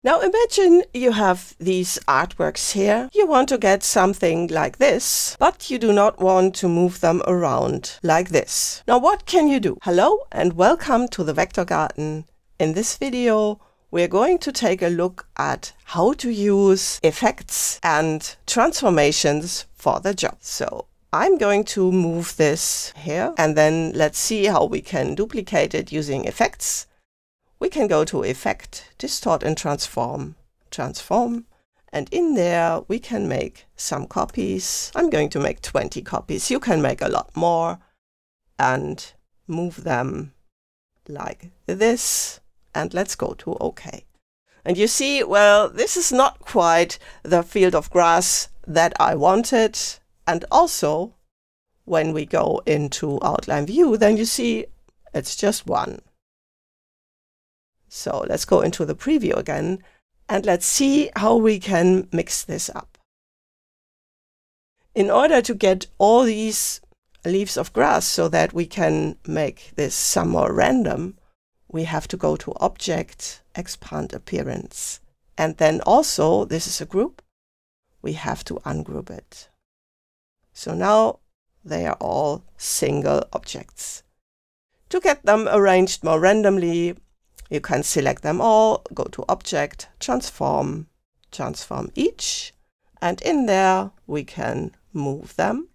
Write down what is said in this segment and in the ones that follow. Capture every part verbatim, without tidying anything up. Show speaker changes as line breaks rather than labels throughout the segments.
Now imagine you have these artworks here. You want to get something like this, but you do not want to move them around like this. Now what can you do? Hello and welcome to the Vector Garden. In this video, we're going to take a look at how to use effects and transformations for the job. So I'm going to move this here and then let's see how we can duplicate it using effects. We can go to Effect, Distort and Transform, Transform, and in there we can make some copies. I'm going to make twenty copies. You can make a lot more and move them like this. And let's go to OK. And you see, well, this is not quite the field of grass that I wanted. And also, when we go into Outline View, then you see it's just one. So let's go into the preview again and let's see how we can mix this up. In order to get all these leaves of grass so that we can make this some more random, we have to go to Object, Expand Appearance. And then also, this is a group, we have to ungroup it. So now they are all single objects. To get them arranged more randomly, you can select them all, go to Object, Transform, Transform Each, and in there we can move them,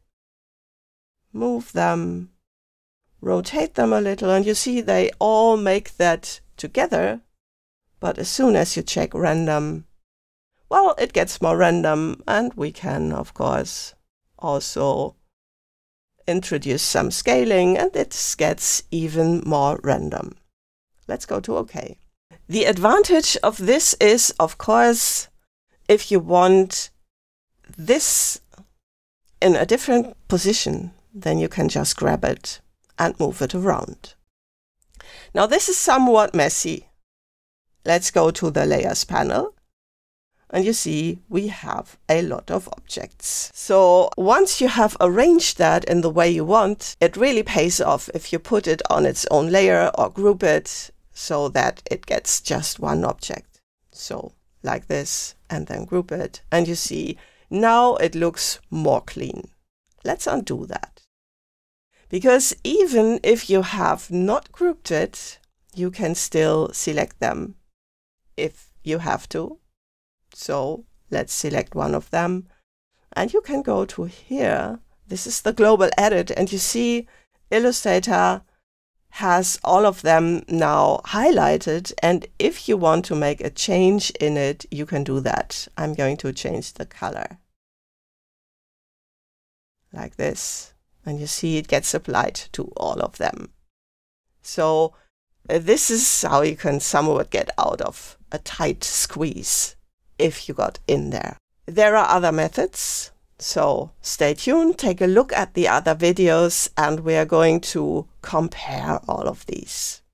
move them, rotate them a little, and you see they all make that together. But as soon as you check random, well, it gets more random, and we can, of course, also introduce some scaling, and it gets even more random. Let's go to OK. The advantage of this is, of course, if you want this in a different position, then you can just grab it and move it around. Now this is somewhat messy. Let's go to the Layers panel. And you see we have a lot of objects. So once you have arranged that in the way you want, it really pays off if you put it on its own layer or group it so that it gets just one object. So like this, and then group it. And you see now it looks more clean. Let's undo that. Because even if you have not grouped it, you can still select them if you have to. So let's select one of them. And you can go to here. This is the global edit. And you see Illustrator has all of them now highlighted. And if you want to make a change in it, you can do that. I'm going to change the color like this. And you see it gets applied to all of them. So uh, this is how you can somewhat get out of a tight squeeze if you got in there. There are other methods. So stay tuned, take a look at the other videos, and we are going to compare all of these.